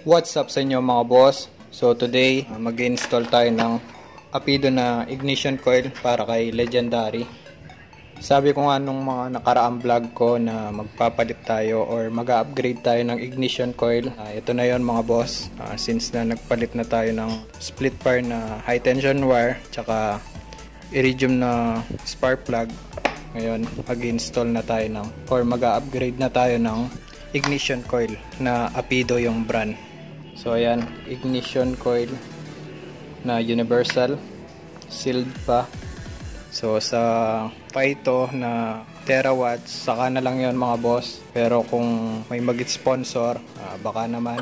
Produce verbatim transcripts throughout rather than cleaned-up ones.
What's up sa inyo mga boss? So today, uh, mag-install tayo ng Apido na ignition coil para kay Legendary. Sabi ko nga nung mga nakaraang vlog ko na magpapalit tayo or mag-upgrade tayo ng ignition coil. Uh, ito na yon mga boss. Uh, since na nagpalit na tayo ng split pair na high tension wire tsaka iridium na spark plug. Ngayon, mag-install na tayo ng or mag-upgrade na tayo ng ignition coil na Apido yung brand. So ayan, ignition coil na universal, sealed pa. So sa Paito na terawatts, saka na lang yon mga boss. Pero kung may mag-sponsor, uh, baka naman.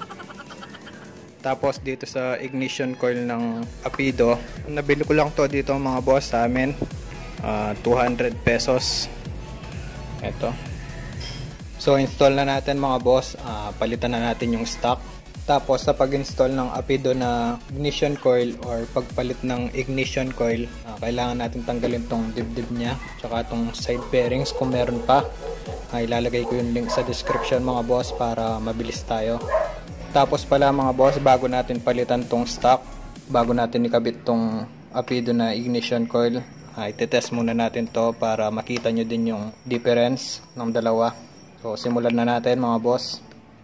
Tapos dito sa ignition coil ng Apido, nabili ko lang to dito mga boss sa amin, uh, two hundred pesos. Ito. So install na natin mga boss, uh, palitan na natin yung stock. Tapos sa pag-install ng Apido na ignition coil or pagpalit ng ignition coil, uh, kailangan natin tanggalin tong dibdib nya tsaka tong side bearings kung meron pa. Uh, ilalagay ko yung link sa description mga boss para mabilis tayo. Tapos pala mga boss, bago natin palitan tong stock, bago natin ikabit tong Apido na ignition coil, uh, itetest muna natin to para makita nyo din yung difference ng dalawa. So simulan na natin mga boss.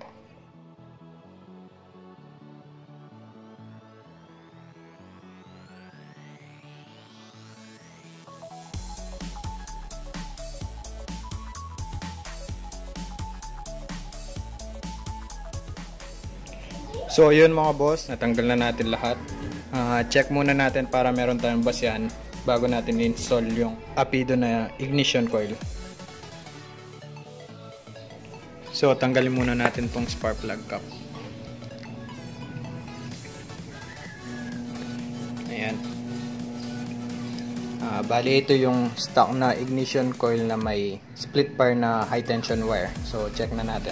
So yun mga boss, natanggal na natin lahat. Uh, check muna natin para meron tayong basyan bago natin install yung Apido na ignition coil. So tanggalin muna natin tong spark plug cap. Ayan. Uh, bali ito yung stock na ignition coil na may split pair na high tension wire. So check na natin.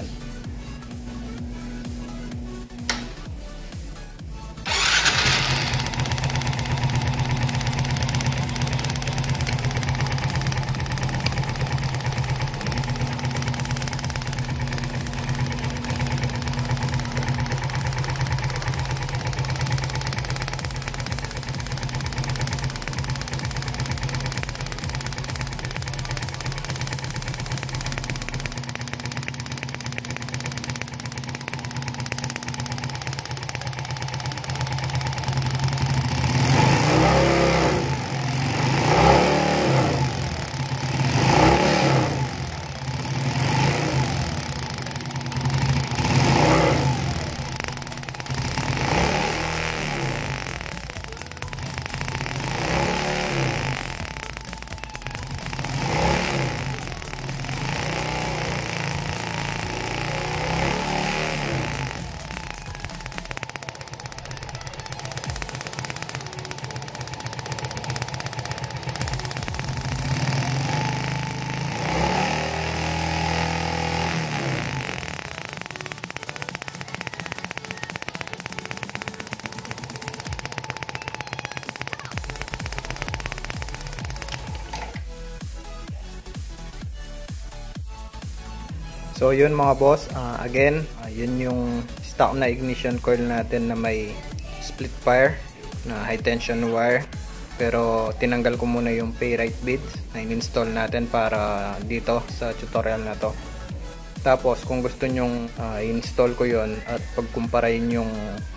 So yun mga boss, uh, again, uh, yun yung stock na ignition coil natin na may split pair na high tension wire. Pero tinanggal ko muna yung pay right beads na in-install natin para dito sa tutorial na to. Tapos kung gusto nyong uh, i-install ko yun at pagkumparahin yung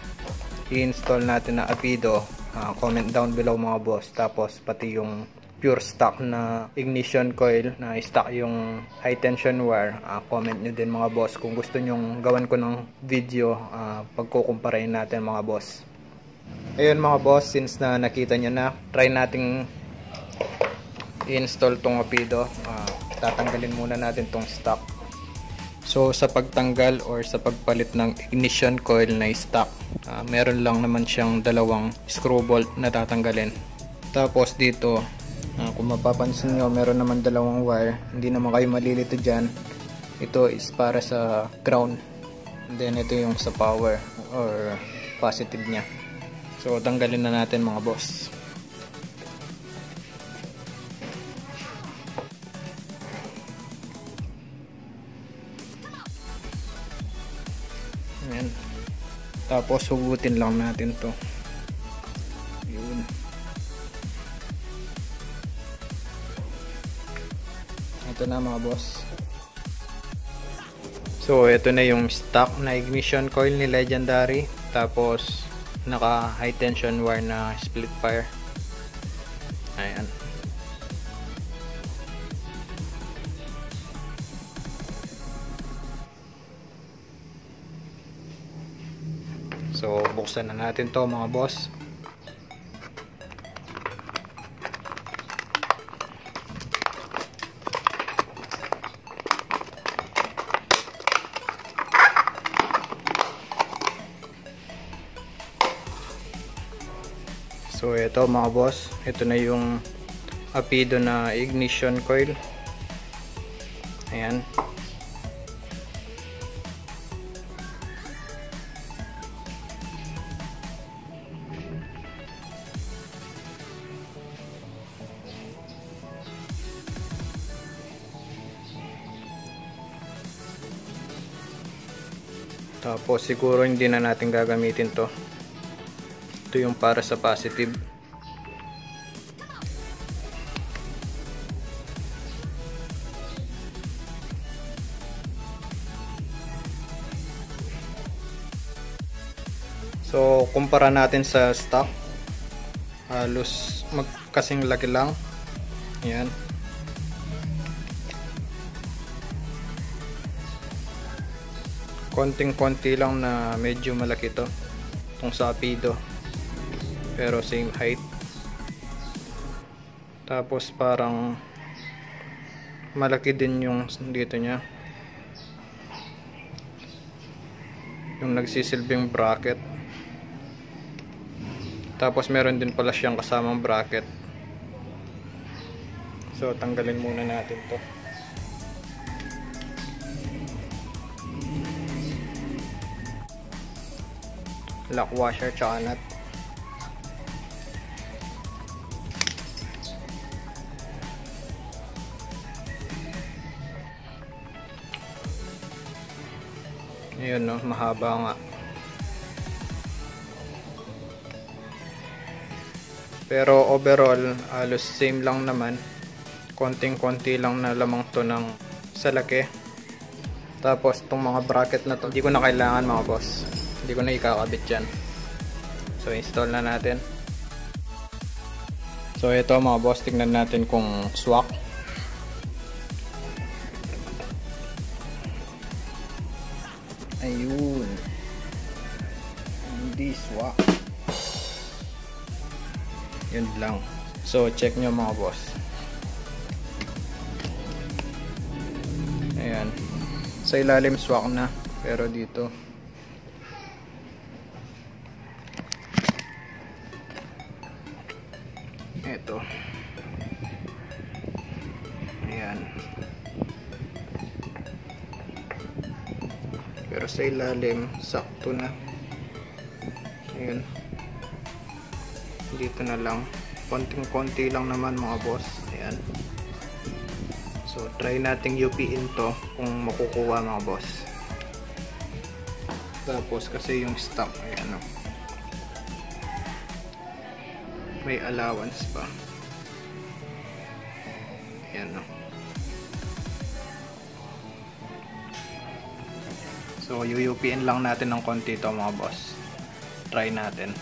i-install natin na Apido, uh, comment down below mga boss. Tapos pati yung pure stock na ignition coil na stock yung high tension wire, uh, comment nyo din mga boss kung gusto nyong gawan ko ng video uh, pagkukumparahin natin mga boss. Ayun mga boss, since na nakita nyo na, try nating i-install tong Apido. Uh, tatanggalin muna natin tong stock. So sa pagtanggal or sa pagpalit ng ignition coil na stock, uh, meron lang naman siyang dalawang screw bolt na tatanggalin. Tapos dito, Uh, kung mapapansin nyo, meron naman dalawang wire. Hindi naman kayo malilito dyan. Ito is para sa ground. And then ito yung sa power or positive nya. So tanggalin na natin mga boss. Ayan. Tapos hugutin lang natin to. Yun. Ito na mga boss. So ito na yung stock na ignition coil ni Legendary. Tapos naka high tension wire na split fire. Ayan. So buksan na natin to mga boss. So ito mga boss, ito na yung Apido na ignition coil. Ayan. Tapos siguro hindi na natin gagamitin to. Ito yung para sa positive. So kumpara natin sa stock, halos magkasing laki lang. Ayan. Konting-konti lang na medyo malaki to, itong sa Apido, pero same height. Tapos parang malaki din yung dito nya, yung nagsisilbing bracket. Tapos meron din pala siyang kasamang bracket. So tanggalin muna natin to. Lock washer tsaka nut. Ayun no, mahaba nga. Pero overall, halos same lang naman. Konting-konti lang na lamang to ng salaki. Tapos itong mga bracket na to, hindi ko na kailangan mga boss. Hindi ko na ikakabit dyan. So install na natin. So ito mga boss, tignan natin kung swak. Ayun, hindi swak. Yun lang. So check nyo mga boss. Ayan, sa ilalim swak na, pero dito ito, ayan, pero sa ilalim sakto na. Ayan, dito na lang, konting konti lang naman mga boss. Ayan, so try nating U P-in to kung makukuha mga boss. Tapos kasi yung stock, ayan o, may allowance pa. Ayan o. So U P N lang natin ng konti to mga boss. Try natin.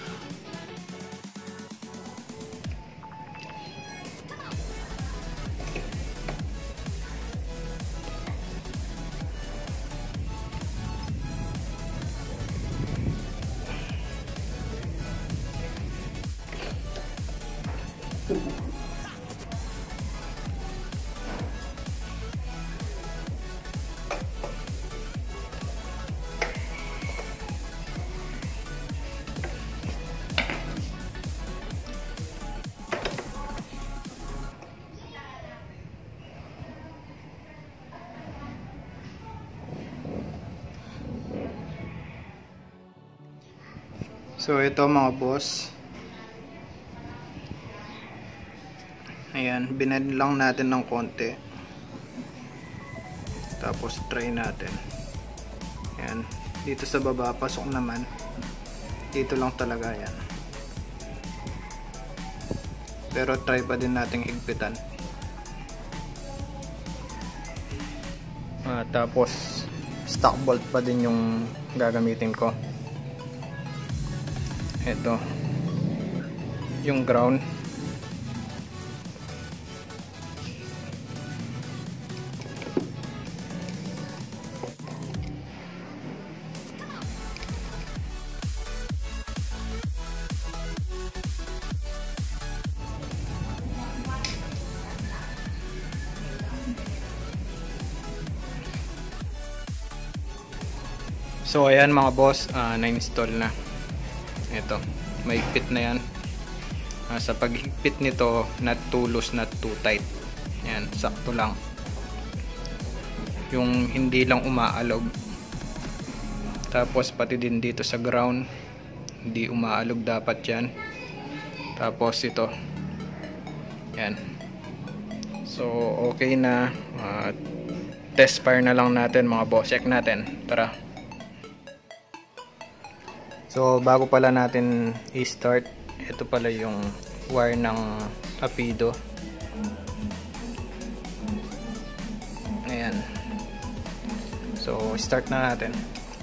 So ito mga boss, ayan, binend lang natin ng konti. Tapos try natin. Ayan, dito sa baba, pasok naman dito lang talaga yan. Pero try pa din nating higpitan. Ah, tapos stock bolt pa din yung gagamitin ko. Ito yung ground. So ayan mga boss, uh, na-install na. Ito, may higpit na yan. Uh, sa paghigpit nito, not too loose, not too tight. Yan, sakto lang. Yung hindi lang umaalog. Tapos pati din dito sa ground, hindi umaalog dapat yan. Tapos ito. Yan. So okay na. Uh, test fire na lang natin mga boss. Check natin. Tara. So bago pala natin i-start, ito pala yung wire ng Apido. Ayan. So start na natin.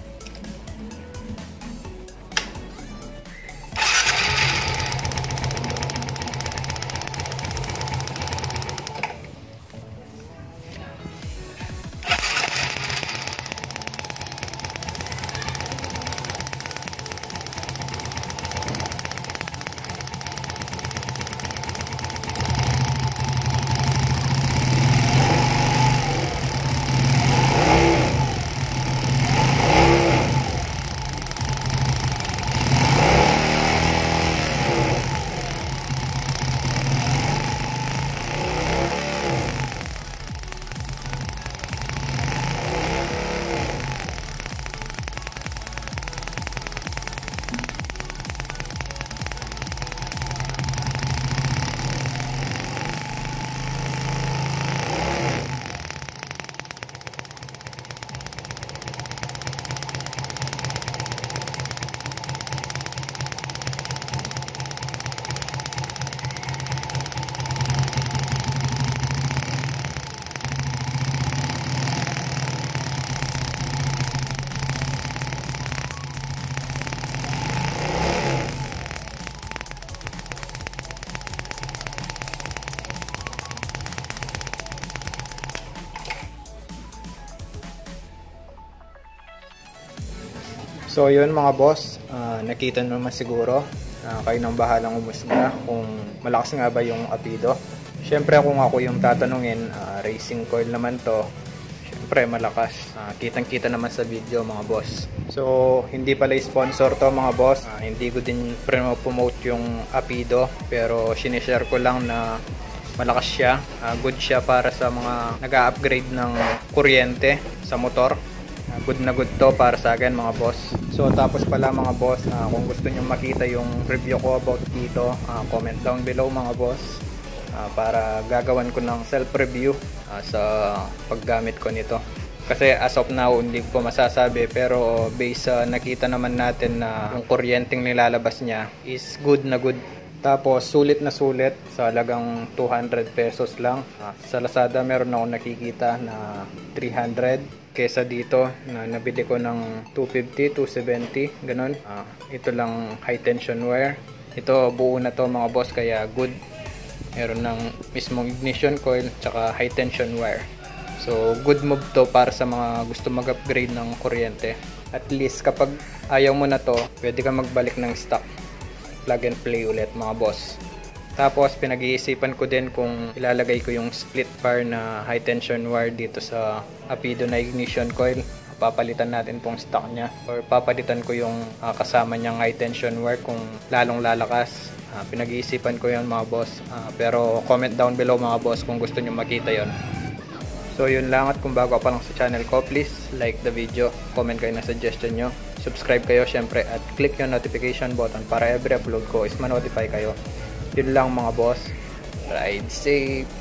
So yun mga boss, uh, nakita naman siguro, uh, kayo nang bahalang umusga kung malakas nga ba yung Apido. Syempre kung ako yung tatanungin, uh, racing coil naman to, syempre malakas, uh, kitang kita naman sa video mga boss. So hindi pala sponsor to mga boss, uh, hindi ko din promote yung Apido, pero sinishare ko lang na malakas siya, uh, good siya para sa mga nag-a-upgrade ng kuryente sa motor. Good na good to para sa akin mga boss. So tapos pala mga boss, uh, kung gusto nyo makita yung review ko about dito, uh, comment down below mga boss, uh, para gagawan ko ng self review uh, sa paggamit ko nito. Kasi as of now hindi ko masasabi, pero based sa uh, nakita naman natin na yung kuryenteng nilalabas niya is good na good. Tapos sulit na sulit sa halagang two hundred pesos lang. uh, Sa Lazada meron ako nakikita na three hundred, kesa dito na nabili ko ng two fifty, two seventy, ganun. Uh, ito lang high tension wire. Ito buo na to mga boss, kaya good. Meron ng mismong ignition coil tsaka high tension wire. So good move to para sa mga gusto mag-upgrade ng kuryente. At least kapag ayaw mo na to, pwede ka magbalik ng stock, plug and play ulit mga boss. Tapos pinag-iisipan ko din kung ilalagay ko yung split fire na high tension wire dito sa Apido na ignition coil. Papalitan natin pong stock niya, or papalitan ko yung uh, kasama niyang high tension wire kung lalong lalakas. Uh, pinag-iisipan ko yun mga boss, uh, pero comment down below mga boss kung gusto nyo makita yon. So yun lang, at kung bago pa lang sa channel ko, please like the video, comment kayo na suggestion nyo, subscribe kayo syempre, at click yung notification button para every upload ko is ma-notify kayo. Yun lang mga boss, ride safe.